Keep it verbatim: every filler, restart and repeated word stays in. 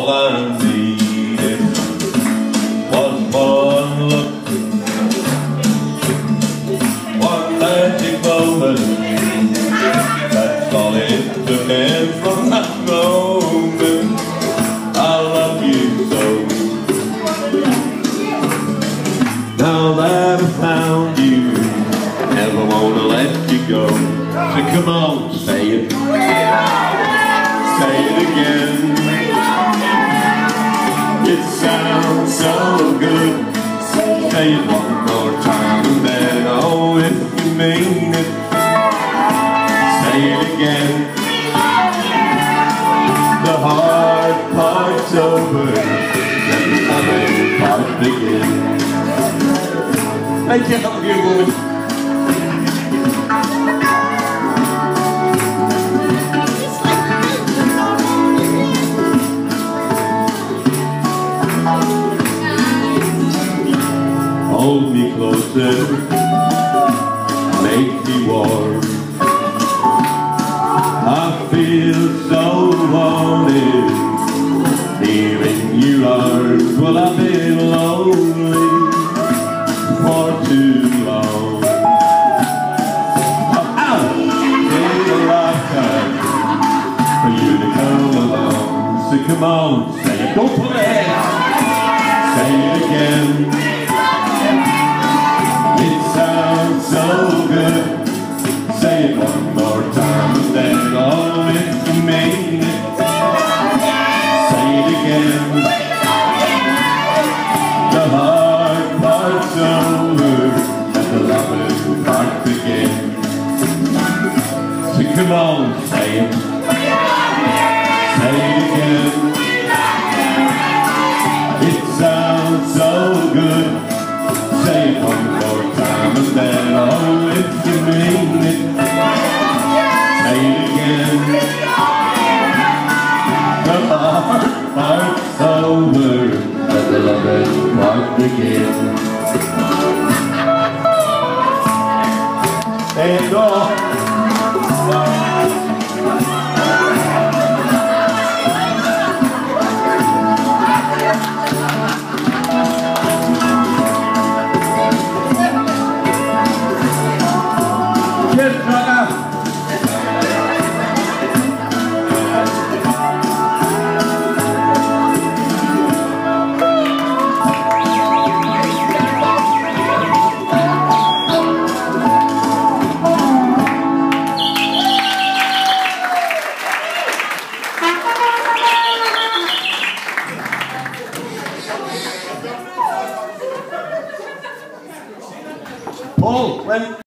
all I needed was one look, one magic moment. That's all it took, and from that moment I love you so. Now that I found you, I never wanna let you go. So come on, say it, say it again. It sounds so good. Say it one more time and then, oh, if you mean it, say it again. The hard part's over, let the other part begin. Thank you, have a good woman. Hold me closer, make me warm. I feel so wanted here in your arms. Well, I've been lonely for too long. I've been a lifetime for you to come along. So come on, say it, don't play. Say it again. It sounds so good. Say it one more time and then, oh, if you mean it, say it again. The hard part's over and the loving part begins. So come on, say it, say it again. It sounds so good. Say it one more time and then, oh, if you mean it, say it again. The hard part's over, let the loving part begin. And oh, Paul, when